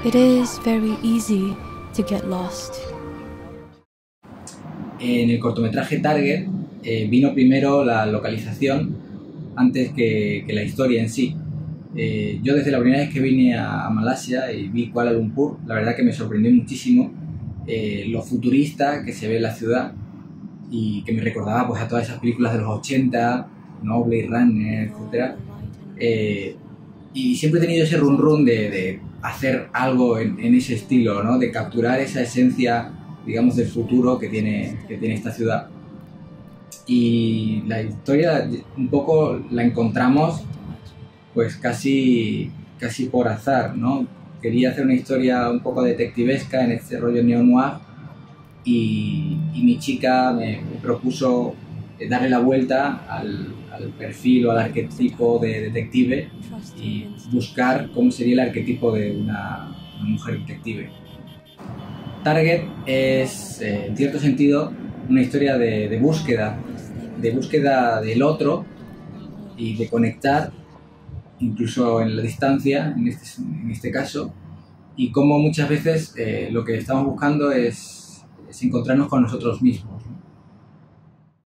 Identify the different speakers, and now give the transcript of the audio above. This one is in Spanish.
Speaker 1: It is very easy to get lost.
Speaker 2: En el cortometraje Target vino primero la localización antes que la historia en sí. Yo desde la primera vez que vine a Malasia y vi Kuala Lumpur, la verdad que me sorprendió muchísimo lo futurista que se ve en la ciudad y que me recordaba pues a todas esas películas de los 80, ¿no? Blade Runner, etc. Y siempre he tenido ese run de hacer algo en ese estilo, ¿no? De capturar esa esencia, digamos, del futuro que tiene esta ciudad. Y la historia un poco la encontramos pues casi por azar, ¿no? Quería hacer una historia un poco detectivesca en este rollo neo-noir y mi chica me propuso darle la vuelta al perfil o al arquetipo de detective y buscar cómo sería el arquetipo de una mujer detective. Target es, en cierto sentido, una historia de búsqueda del otro y de conectar, incluso en la distancia, en este caso, y cómo muchas veces lo que estamos buscando es encontrarnos con nosotros mismos.